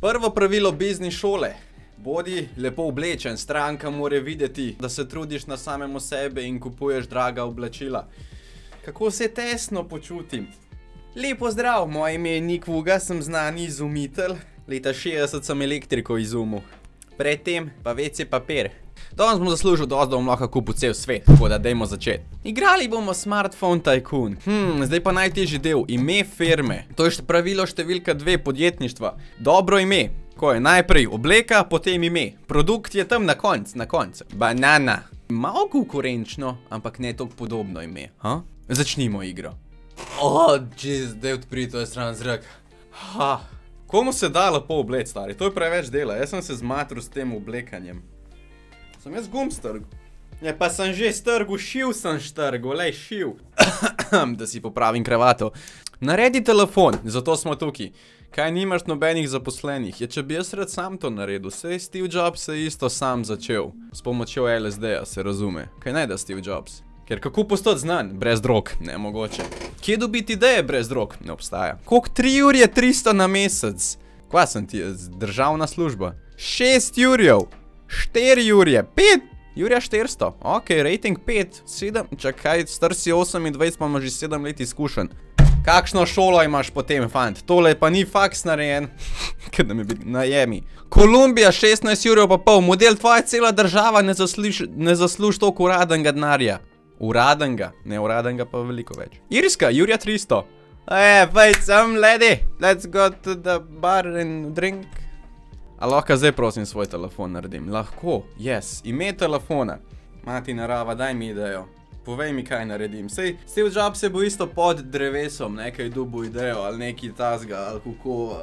Prvo pravilo biznis šole. Bodi lepo oblečen, stranka mora videti, da se trudiš na samemu sebe in kupuješ draga oblačila. Kako se tesno počutim? Lepo zdrav, moje ime je Nik Vuga, sem znani izumitelj. Leta 60 sem elektriko izumil. Predtem pa WC papir. Danes bom zaslužil dosti, da bom lahko kupil cel svet, tako da dajmo začeti. Igrali bomo Smartphone Tycoon. Zdaj pa najtežji del, ime firme. To je pravilo številka 2 podjetništva. Dobro ime. Ko je najprej obleka, potem ime. Produkt je tam na koncu. Banana. Malo konkurenčno, ampak ne toliko podobno ime. Začnimo igro. Zdaj odpri, to je stran zrak. Komu se da lepo oblec, stari? To je preveč dela. Jaz sem se zmatril s tem oblekanjem. Sem jaz gumb strgal. Pa sem že strgal, šil sem štrgal, lej šil. Da si popravim kravato. Naredi telefon, zato smo tukaj. Kaj nimaš nobenih zaposlenih? Če bi jaz rad sam to naredil, sej Steve Jobs je isto sam začel. S pomočjo LSD-ja, se razume. Kaj ne da Steve Jobs? Ker kako postati znan? Brez drog, nemogoče. Kje dobiti ideje brez drog? Ne obstaja. Koliko 3 ur je 300 na mesec? Kva sem ti, državna služba? 6 jurjev, 4 jurje, 5 jurja 400. Ok, rating 5, 7, čakaj, star si 28, pa imaš že 7 let izkušenj. Kakšno šolo imaš potem, fant? Tole pa ni faks narejen. Kaj da mi bi najemi. Kolumbija 16 jurjev pa pol, model tvoja cela država ne zasluži toliko uradenega denarja. Uradenega, ne uradenega pa veliko več. Irska, jurja 300. Wait, some lady, let's go to the bar and drink. A lahko zdaj prosim svoj telefon naredim? Lahko, yes, ime telefona. Mati narava, daj mi idejo. Povej mi, kaj naredim. Sej, Steve Jobs se bo isto pod drevesom nekaj dobil idejo, ali neki tasga, ali kako...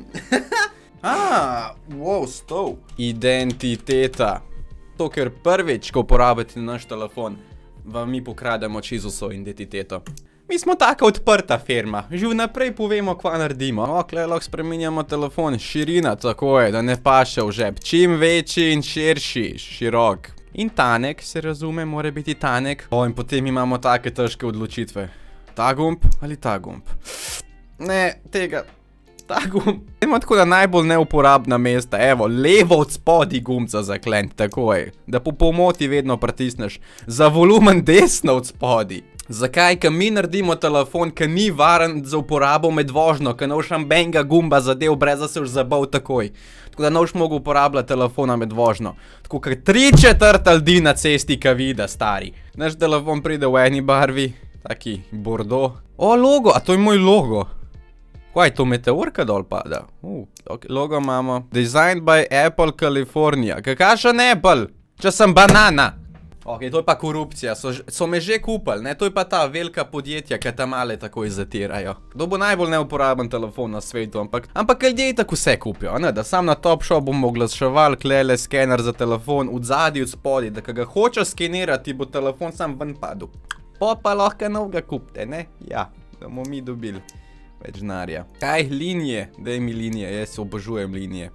Wow, stov. Identiteta. To, ker prvič, ko uporabite naš telefon, vam mi pokrademo čisto vso identiteto. Mi smo taka odprta firma. Že vnaprej povemo, kva naredimo. Okle, lahko spreminjamo telefon. Širina, tako je, da ne paše v žep. Čim večji in širši, širok. In tanek, se razume, mora biti tanek. In potem imamo take težke odločitve. Ta gumb ali ta gumb? Ne, tega. Ta gumb. Imamo tako da najbolj neuporabna mesta. Evo, levo od spodi gumb za zaklent, tako je. Da po pomoti vedno pritisneš. Za volumen desno od spodi. Zakaj? Ker mi naredimo telefon, ki ni varen za uporabo med vožnjo, ker ne boš nobenega gumba zadev, brez da se boš zabal takoj. Tako da ne boš mogel uporabljati telefona med vožnjo. Tako ker 3/4 ljudi na cesti, ki vidi, stari. Naš telefon pride v eni barvi, taki bordo. Logo, a to je moj logo. Kaj, to meteorka dol pada? Logo imamo. Designed by Apple California. Kakašen Apple? Če sem banana. Ok, to je pa korupcija, so me že kupili, ne, to je pa ta velika podjetja, ki ta male takoj zatirajo. Kdo bo najbolj neuporaben telefon na svetu, ampak ljudje tako vse kupijo, ne, da sam na Topshop bomo oglaševali, klele, skener za telefon, od zadaj, od spodaj, da ka ga hoče skenirati, bo telefon sam ven padel. Pa lahko novega kupite, ne, ja, da bomo mi dobili več denarja. Kaj, linije, daj mi linije, jaz obožujem linije.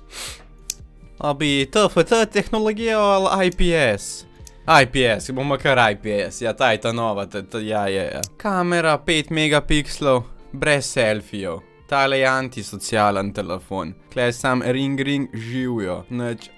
Bi TFT tehnologijo ali IPS? IPS, bomo kar IPS, ja, ta je ta nova, ja. Kamera 5 megapikslov, brez selfijev. Tale je antisocialen telefon. Tle sam ring živijo, neč,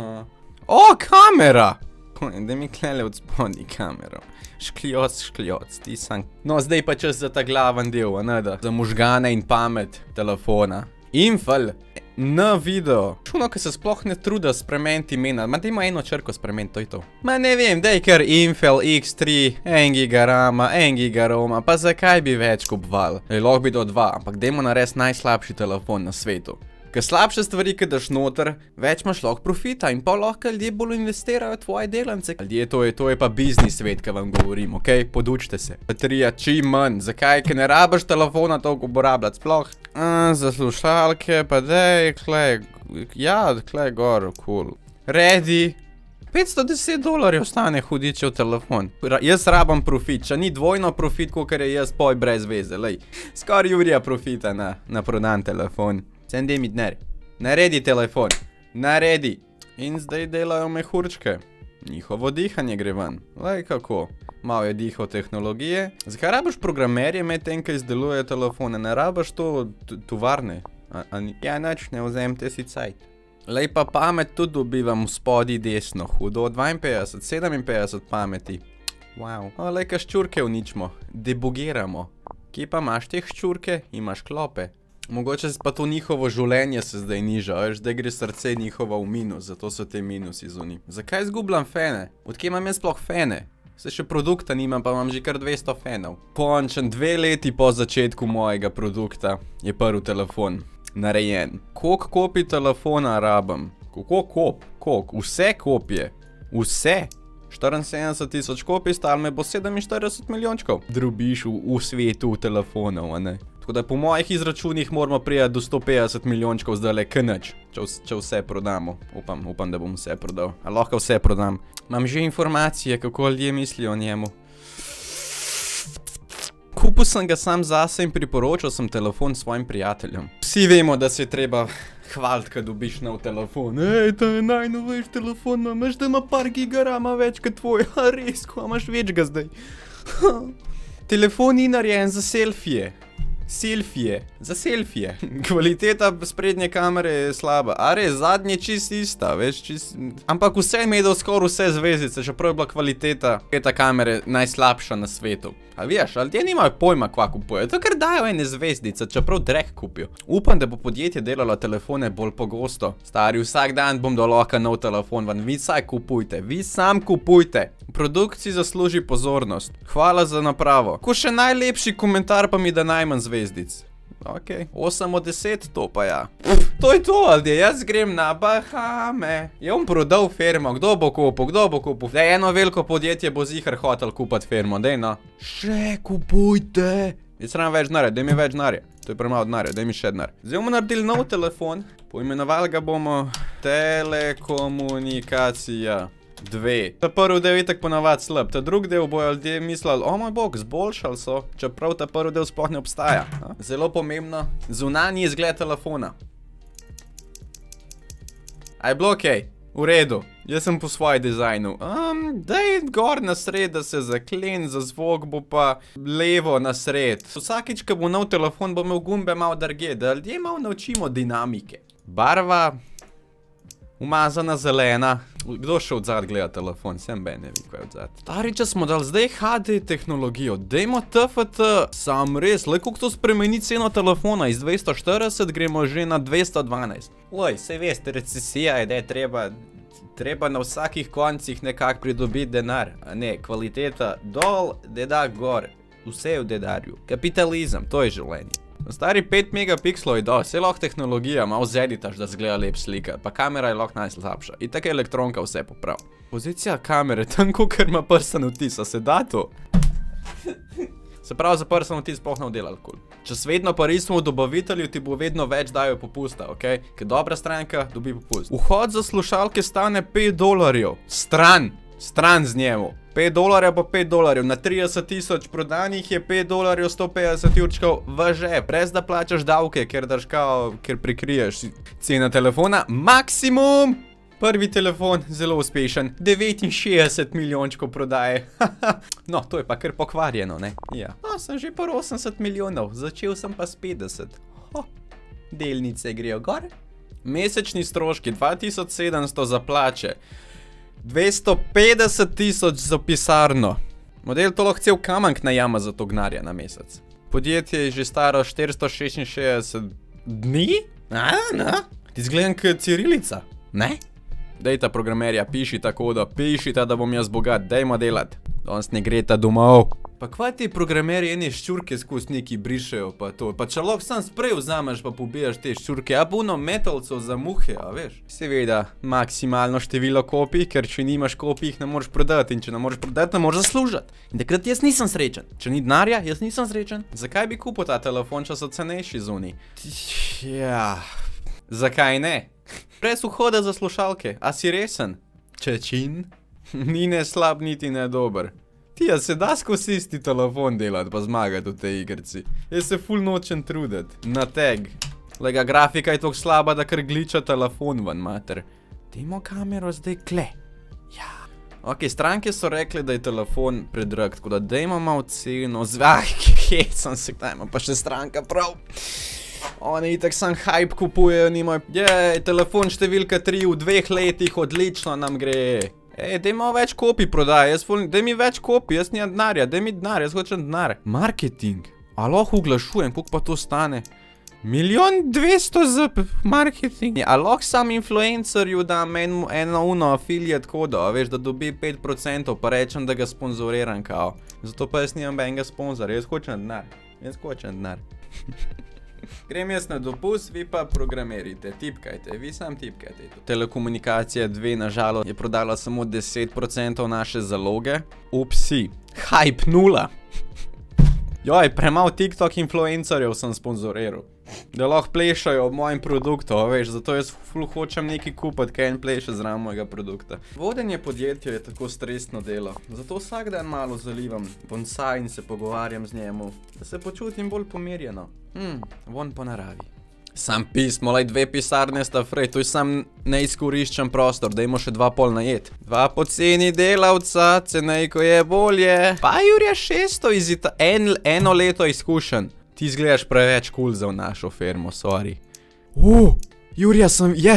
kamera! Da mi klele od spodnji kamero. Škljoc, ti sam. No, zdaj pa čas za ta glaven del, ne da? Za možgane in pamet telefona. Infel. Na video. Šuno, ki se sploh ne truda spremeniti imena. Ma da ima eno črko spremeniti, to je to. Ma ne vem, daj kar Infel X3, 1 giga rama, 1 giga roma, pa zakaj bi več kupoval? Lahko bi do 2, ampak dajmo narediti najslabši telefon na svetu. Ker slabše stvari, ki daš noter, več imaš lahko profita in pa lahko ljudje bolj investirajo tvoje delance. Ljudje, to je pa biznis svet, ki vam govorim, ok? Podučite se. Baterija čim manj. Zakaj? Ker ne rabiš telefona toliko uporabljati sploh. Za slušalke, pa dej, klej gor, cool. Ready. $510 stane hudičev telefon. Jaz rabam profit, če ni dvojno profit, kakor je jaz poj brez veze, lej. Skoraj jurja profita na prodan telefon. Sen dej mi denar. Naredi telefon. Naredi. In zdaj delajo mehurčke. Njihovo dihanje gre ven. Lej kako. Malo je dihal tehnologije. Zakaj rabiš programerje med tem, kaj izdeluje telefone? Ne rabiš to tovarne. Ja, nič, ne vzemite si cajt. Lej pa pamet tudi dobivam spodaj desno, hudo 52, 57 pameti. Wow. Lej, ka ščurke uničimo, debugiramo. Kje pa imaš te ščurke? Imaš klope. Mogoče pa to njihovo življenje se zdaj niža, veš, da gre srce njihovo v minus, zato so te minusi zunaj. Zakaj izgubljam fene? Odkje imam jaz sploh fene? Se še produkta nimam, pa imam že kar 200 fenov. Končen 2 leti po začetku mojega produkta je prvi telefon narejen. Koliko kopij telefona rabim? Koliko? Vse kopije. Vse. 74 000 kopij, stal me bo 47 milijončkov. Drobiš v svetu telefonov, a ne? Tako da po mojih izračunih moramo prijeti do 150 milijončkov zdajle knič, če vse prodamo. Upam, da bom vse prodal. A lahko vse prodam. Imam že informacije, kako ljudje mislijo o njemu. Kupil sem ga sam zase in priporočal sem telefon svojim prijateljem. Vsi vemo, da se je treba hvaliti, kad dobiš nov telefon. Ej, to je najnovejši telefon, imaš da ima par gigarama več kot tvoj. A res, ko imaš več ga zdaj. Telefon ni narejen za selfije. Za selfije. Kvaliteta sprednje kamere je slaba. A res, zadnje čist ista, veš, ampak vse je imel skoraj vse zvezdice, čeprav je bila kvaliteta kamere najslabša na svetu. A veš, ali ljudje nimajo pojma, kva kupujejo. To kar dajo ene zvezdice, čeprav drek kupijo. Upam, da bo podjetje delalo telefone bolj pogosto. Stari, vsak dan bom doloka nov telefon van. Vi saj kupujte, vi sam kupujte. Produkt si zasluži pozornost. Hvala za napravo. Ko še najlepši komentar pa mi da najmanj zvezdic. Ok, 8 od 10, to pa ja. To je to, ali jaz grem na Bahame. Je on prodal firmo, kdo bo kupil? Da eno veliko podjetje bo zihar hotel kupati firmo, dej no. Še kupujte. Jaz rabim več denarja, daj mi več denarja. To je premalo denarja, daj mi še denar. Zdaj bomo naredili nov telefon, poimenovali ga bomo Telekomunikacija 2. Ta prvi del je itak ponavadi slab, ta drugi del bojo ljudje mislili, o moj bog, zboljšali so, čeprav ta prvi del sploh ne obstaja. Zelo pomembno, zunanji izgled telefona. A je bilo okej? V redu. Jaz sem po svoji dizajnu. Daj gor na sred, da se zaklen, za zvok bo pa levo na sred. Vsakič, ko bo nov telefon, bo imel gumbe malo drge, da ljudje malo naučimo dinamike. Barva umazana zelena. Kdo še odzad gleda telefon? Sem ben ne vi, kaj je odzad. Stari, če smo dali zdaj HD tehnologijo, dajmo TFT. Sam res, le koliko to spremeni ceno telefona, iz 240 gremo že na 212. Loj, sej veste, recesija je, da je treba na vsakih koncih nekako pridobiti denar. A ne, kvaliteta dol, dedak gor. Vse je v dedarju. Kapitalizem, to je življenje. Stari 5 megapikslov je dol, vse lahko tehnologija, malo zeditaš, da zgleda lep slika, pa kamera je lahko najslabša. In tako je elektronka vse poprav. Pozicija kamere, tanko, ker ima prsten vtis, a se da to? Se pravi, za prsten vtis sploh ne vdelali kul. Če svedno pa resmo v dobavitelju, ti bo vedno več dajo popusta, okej? Ker dobra stranka dobi popust. Vhod za slušalke stane $5. Stran z njemu. $5 pa $5. Na 30 000 prodanih je $5, 150 jurčkov v žep. Brez da plačaš davke, ker daš kao, ker prikriješ cena telefona. Maksimum! Prvi telefon, zelo uspešen. 69 milijončkov prodaje. No, to je pa kar pokvarjeno, ne? Ja. No, sem že par 80 milijonov. Začel sem pa s 50. Delnice grejo gor. Mesečni stroški 2700 za plače. 250 000 za pisarno. Model to lahko cel kamank najama za to gnarja na mesec. Podjetje je že staro 466 dni? Ti zgledam kot cirilica, ne? Dejta programerja, pišita kodo, pišita, da bom jaz bogat, dejmo delat. Danes ne greta domov. Pa kva ti programeri ene ščurke skozi neki brišejo pa to? Pa če lahko sam sprej vzameš pa pobijaš te ščurke, a puno metalcev za muhe, a veš? Seveda, maksimalno število kopij, ker če nimaš kopij, jih ne moreš prodati in če ne moreš prodati, ne moreš zaslužati. In takrat jaz nisem srečen. Če ni denarja, jaz nisem srečen. Zakaj bi kupil ta telefon, če so cenejši zunaj? Ja, zakaj ne? Brez vhoda za slušalke, a si resen? Čečin? Ni ne slab, niti ne dober. Tija, se da skozi isti telefon delati pa zmagati v tej igrci. Jaz se ful nočem truditi. Na tag. Lega, grafika je toliko slaba, da kar gliča telefon ven, mater. Dajmo kamero zdaj kle. Ja. Ok, stranke so rekli, da je telefon predrag, tako da dajmo malo ceno. Kje sem se, dajmo pa še stranka prav. Oni itak sam hype kupujejo, nimajo. Telefon številka 3 v 2 letih, odlično nam gre. Daj malo več kopij prodaj, daj mi več kopij, jaz nimam denarja, daj mi denar, jaz hočem denar. Marketing. A lahko oglašujem, koliko pa to stane? 1.200.000 za marketing. A lahko sam influencerju dam eno affiliate kodo, a veš, da dobi 5%, pa rečem, da ga sponzoriram kao. Zato pa jaz nimam enega sponzora, jaz hočem denar. Grem jaz na dopust, vi pa programerite, tipkajte, vi sam tipkajte. Telekomunikacija 2 nažalost je prodala samo 10% naše zaloge. Upsi, hype 0. Joj, premalo TikTok influencerjev sem sponzoriral. Da lahko plešajo ob mojem produktu, veš, zato jaz ful hočem nekaj kupiti, kaj en pleše zraven mojega produkta. Vodenje podjetja je tako stresno delo, zato vsak dan malo zalivam bonsai in se pogovarjam z njemu, da se počutim bolj pomirjeno. Von po naravi. Sam pismo, lej 2 pisarne sta frej, to je sam neizkoriščen prostor, dajmo še 2 pol najet. 2 poceni delavca, cenejko je bolje. Pa Jurija 600 eno leto izkušen. Ti izgledaš preveč cool za našo firmo, sorry. Jurija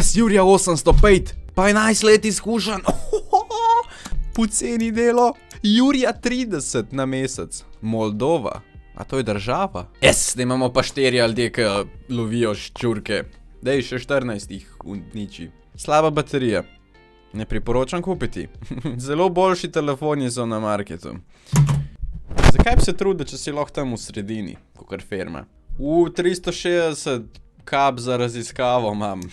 805, pa 11 let izkušen. Poceni delo. Jurija 30 na mesec. Moldova. A to je država? Da imamo pa 4 ljudje, ki lovijo ščurke. Dej, še 14 jih uniči. Slaba baterija. Ne priporočam kupiti. Zelo boljši telefoni so na marketu. Zakaj bi se trudil, če si lahko tam v sredini, kakor firma? 360 kap za raziskavo imam.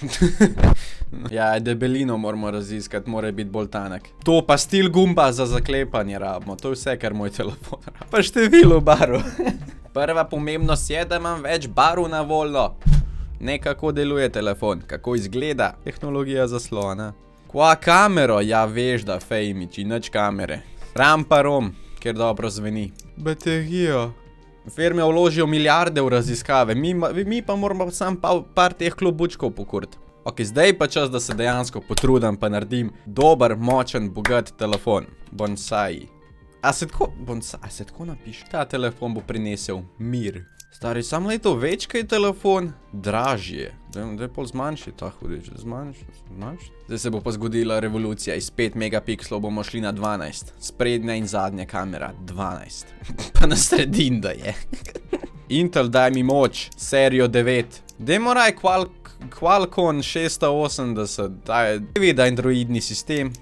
Ja, debelino moramo raziskati, mora biti bolj tanek. To pa stil gumba za zaklepanje rabimo, to je vse, kar moj telefon rabi. Pa število barv. Prva pomembnost je, da imam več barv na voljo. Ne kako deluje telefon, kako izgleda. Tehnologija zaslona. Kva kamero? Ja, veš, da fejmiči, nič kamere. Ram pa rom, ker dobro zveni. Baterijo. Firme vložijo milijarde v raziskave, mi pa moramo sam par teh klobučkov pokuriti. Ok, zdaj pa čas, da se dejansko potrudim pa naredim dober, močen, bogat telefon. Bonsai. A se tako napiše? Ta telefon bo prinesel mir. Stari, sam leto več, kaj je telefon, dražje. Daj pol zmanjši ta hudič, zmanjši. Zdaj se bo pa zgodila revolucija, iz 5 megapikslov bomo šli na 12. Sprednja in zadnja kamera, 12. Pa na sredin da je. Intel, daj mi moč, serijo 9. Dajmo raj Qualcomm 680, daj vidi androidni sistem.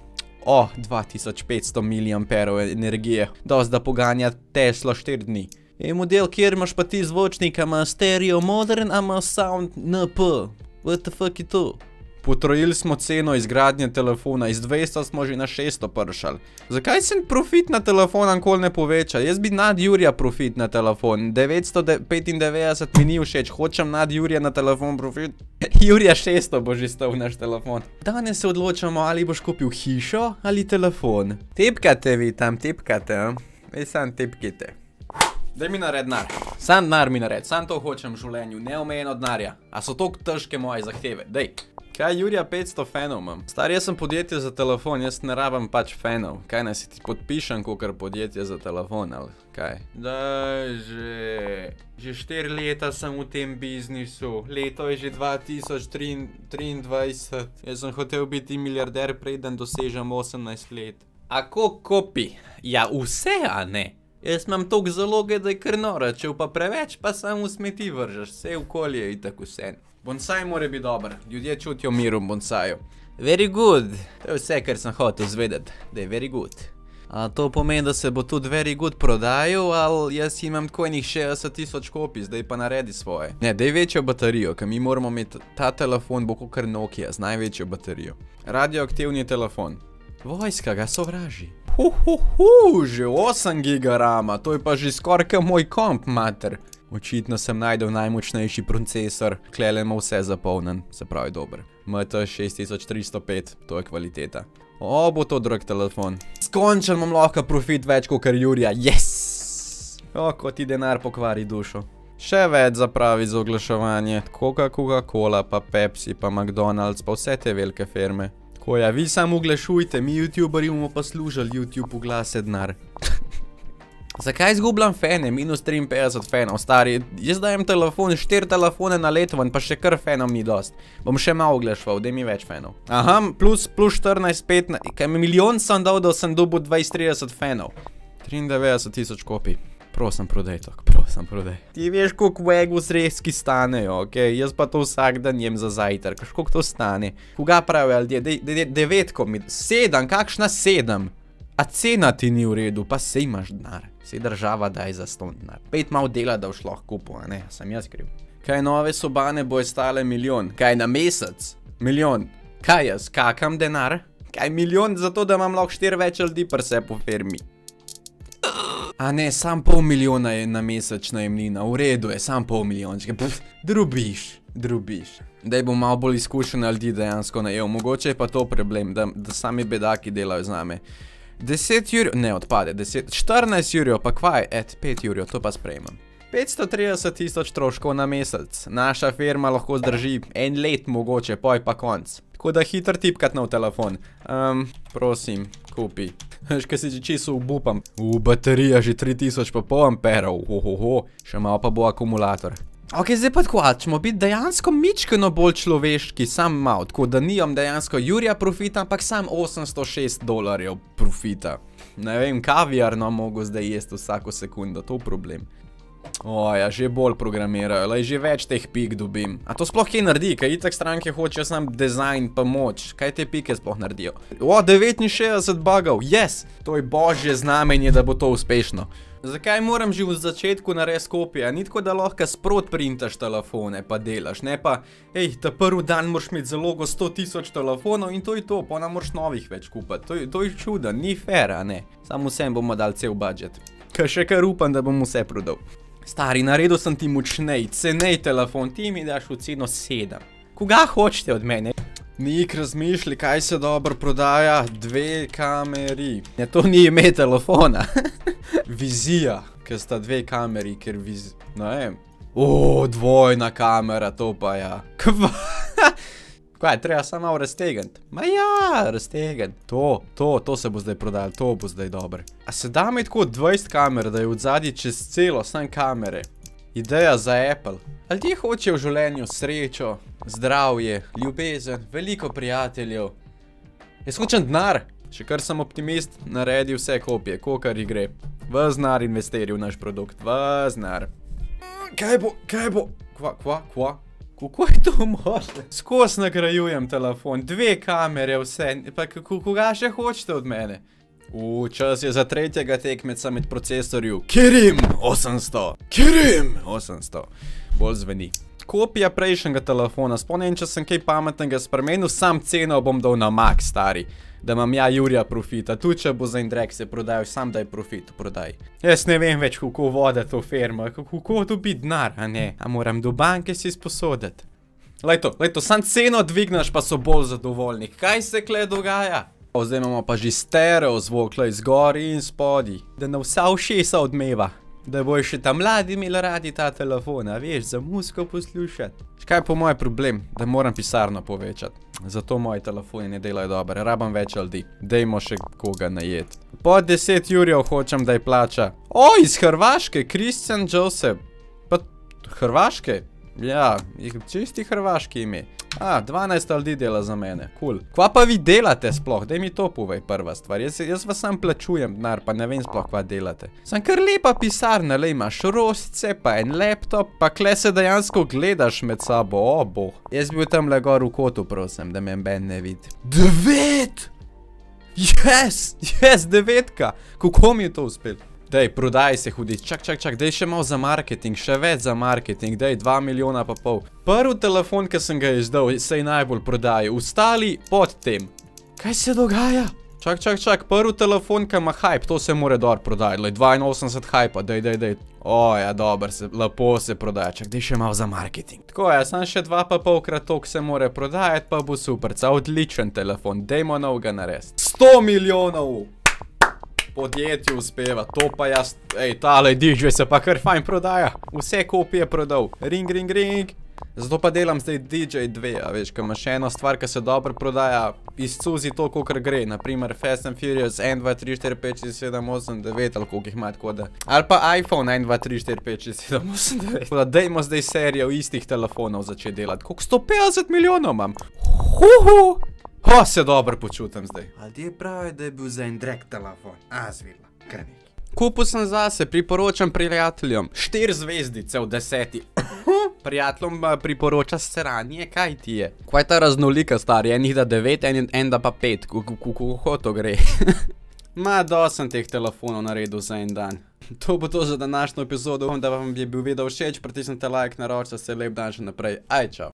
2500 mAh energije, dosti da poganja Tesla 4 dni. Je model, kjer imaš pa ti zvočnik, ima stereo modern, ima sound NP. What the fuck je to? Potrojili smo ceno izgradnje telefona, iz 200 smo že na 600 pršali. Zakaj se profit na telefon nikoli ne poveča? Jaz bi nad Jurija profit na telefon, 995 mi ni všeč, hočem nad Jurija na telefon profit. Jurija 600 bo že stal naš telefon. Danes se odločamo, ali boš kupil hišo ali telefon. Tipkate vi tam, tipkate, vi sam tipkite. Daj mi nared denar. Sam denar mi nared, sam to hočem v življenju, neomejeno denarja. A so toliko težke moje zahteve, dej. Kaj, Jurija 500 fanov imam? Stari, jaz sem podjetje za telefon, jaz ne rabim pač fanov. Kaj, naj se ti podpišem kakor podjetje za telefon, ali kaj? Daj že 4 leta sem v tem biznisu, leto je že 2023. Jaz sem hotel biti milijarder, preden dosežem 18 let. A koliko kopi? Ja, vse, a ne? Jaz imam toliko zaloge, da je kar nora, če pa preveč, pa samo v smeti vržeš, vse okolje je itak vse. Bonsai mora biti dober, ljudje čutijo mir v bonsaju. Very good, to je vse, kar sem hotel zvedeti, da je very good. A to pomeni, da se bo tudi very good prodajal, ali jaz imam tako enih 60.000 kopij, zdaj pa naredi svoje. Ne, daj večjo baterijo, ker mi moramo imeti, ta telefon bo kakor Nokia z največjo baterijo. Radioaktivni telefon. Vojska ga sovraži. Že 8 giga rama, to je pa že skoraj kot moj komp, mater. Očitno sem najdel najmočnejši procesor, klele ima vse zapolnen, se pravi dober. MT 6305, to je kvaliteta. Bo to drag telefon. Skončen imam lahko profit več kakor Jurija, yes! Ko ti denar pokvari dušo. Še več zapravi za oglaševanje, Coca-Cola, pa Pepsi, pa McDonald's, pa vse te velike firme. Ko ja, vi samo oglašujte, mi youtuberi bomo pa služili YouTube uglase denar. Zakaj izgubljam fene? Minus 53 fenov, stari. Jaz dajem telefon, 4 telefone na leto, pa še kar fenom ni dost. Bom še malo oglašval, daj mi več fenov. Aha, plus 14, 15, kaj mi milijon sem dal, da sem dobil 20-30 fenov. 93 000 kopij. Prosim, prodaj to, prosim, prodaj. Ti veš, koliko vegu zrezki stanejo, okej? Jaz pa to vsak dan jem za zajtrk, koliko to stane? Koga pravijo ljudje? 9, 7, kakšna 7? A cena ti ni v redu, pa sej imaš denar. Sej država daj za ston denar. 5 malo dela, da boš lahko kupil, a ne? Sem jaz kriv. Kaj nove sobane bojo stale milijon? Kaj na mesec? Milijon. Kaj jaz, kakam denar? Kaj milijon za to, da imam lahko 4 več ljudi pri se po firmi? A ne, sam pol milijona je na mesečna jemnina, v redu je, sam pol milijončka. Drubiš. Daj bom malo bolj izkušen ljudi dejansko najel, mogoče je pa to problem, da sami bedaki delajo z nami. 10 jurjev, ne odpade, 14 jurjev, pa kvaj, 5 jurjev, to pa sprejemam. 530 000 troškov na mesec, naša firma lahko zdrži 1 let mogoče, poj pa konc. Tako da hitro tipkat na telefon. Prosim, kupi. Veš, kaj si že čisto obupam. Baterija že 3000 pa pol amperov, še malo pa bo akumulator. Ok, zdaj pa tako, ćemo biti dejansko mičkeno bolj človeški, sam malo, tako da nijam dejansko jurja profita, ampak sam $806 profita. Ne vem, kaviar no mogo zdaj jesti vsako sekundo, to problem. Ja, že bolj programirajo, lej, že več teh pik dobim. A to sploh kaj naredi, kaj itak stranke hočejo sam dizajn pa moč, kaj te pike sploh naredijo? 69 bugov, yes! To je božje znamenje, da bo to uspešno. Zakaj moram že v začetku narediti kopije? Ni tako, da lahko sprot printaš telefone pa delaš, ne pa, ta prvi dan moraš imeti zalogo 100 000 telefonov in to je to, pa ne moraš novih več kupati. To je čuda, ni fair, a ne? Samo vsem bomo dali cel budget. Kaj še kar upam, da bom vse prodal. Stari, naredil sem ti močnej, cenej telefon, ti mi daš v ceno 7. Koga hočete od mene? Nik razmišlji, kaj se dobro prodaja, 2 kameri. Ne, to ni ime telefona. Vizija, ker sta 2 kameri, ker ne vem. Dvojna kamera, to pa ja. Kaj, treba samo malo raztegant. Ma ja, raztegant. To se bo zdaj prodajalo, to bo zdaj dobro. A se da mi tako 20 kamer, da je od zadnji čez celo, sam kamere. Ideja za Apple. Ali ti hočejo v življenju srečo, zdravje, ljubezen, veliko prijateljev? Jaz hočem denar. Še kar sem optimist, naredi vse kopije, kolikor ji gre. Ves denar investiri v naš produkt, ves denar. Kaj bo? Kva? Kako je to možno? Skos nagrajujem telefon, 2 kamere, vse, pa koga še hočete od mene? Čas je za tretjega tekmeca med procesorju. Kirim 800. Bolj zveni. Kopija prejšnjega telefona, spomnim, če sem kaj pametnega spremenil, sam ceno bom dal na max, stari. Da imam ja jurja profita, tudi če bo za Indrek se prodajal, sam daj profit prodaj. Jaz ne vem več, kako voda to firma, kako dobiti denar, a ne? A moram do banke si sposoditi. Lejto, sam ceno dvigneš, pa so bolj zadovoljni. Kaj se kle dogaja? Zdaj imamo pa že stereo zvok, lej, zgori in spodi. Da na vsa ušesa odmeva. Da bojo še ta mladi imeli radi ta telefon, a veš, za muziko poslušati. Kaj je po moj problem? Da moram pisarno povečati. Zato moji telefoni ne delajo dobro, rabam več ljudi. Dejmo še koga najeti. Po 10 jurjev hočem, da je plača. Iz Hrvaške, Kristjan Josep. Pa Hrvaške? Ja, čisti hrvaški ime. 12 ljudi dela za mene, cool. Kva pa vi delate sploh? Daj mi to povej, prva stvar. Jaz vas sam plačujem denar, pa ne vem sploh kva delate. Sem kar lepa pisarna, le imaš rostce, pa en laptop, pa kle se dejansko gledaš med sabo, boh. Jaz bi bil tam le gor v kotu, prosim, da me ben ne vidi. 9! Yes, 9! Kako mi je to uspel? Dej, prodaj se hudič, čak, dej še malo za marketing, še več za marketing, dej, 2,5 milijona. Prvi telefon, ki sem ga izdal, se je najbolj prodajal, ostali pod tem. Kaj se dogaja? Čak, prvi telefon, ki ima hype, to se more dobro prodajati, 82 hypa, dej. Ja, dobro, lepo se prodaja, čak, dej še malo za marketing. Tako je, sam še 2,5 krat toliko se more prodajati, pa bo super, odličen telefon, dejmo novega narediti. 100 milijonov! Podjetju uspeva, to pa jaz, tale DJ se pa kar fajn prodaja, vse kopije prodal, ring, Zato pa delam zdaj DJ2, a veš, ko imaš eno stvar, ki se dobro prodaja, izcuzi to, kolikor gre. Naprimer Fast and Furious 1, 2, 3, 4, 5, 6, 7, 8, 9 ali koliko jih ima tako da. Ali pa iPhone 1, 2, 3, 4, 5, 6, 7, 8, 9. Tako da dejmo zdaj serijo istih telefonov začeti delati. Koliko 150 milijonov imam? Se dobro počutim zdaj. Ali ti je pravi, da je bil za en drag telefon? Zvidla, kar nekaj. Kupil sem zase, priporočam prijateljem. 4 zvezdice v 10. Prijateljem priporoča sranje, kaj ti je? Kaj je ta raznolika, stari? Enih da 9, en da pa 5. Kako to gre? Dosti sem teh telefonov naredil za en dan. To bo to za današnjo epizodo. Da vam je bil video všeč, pritisnite like, naročite se, lep dan še naprej. Čau.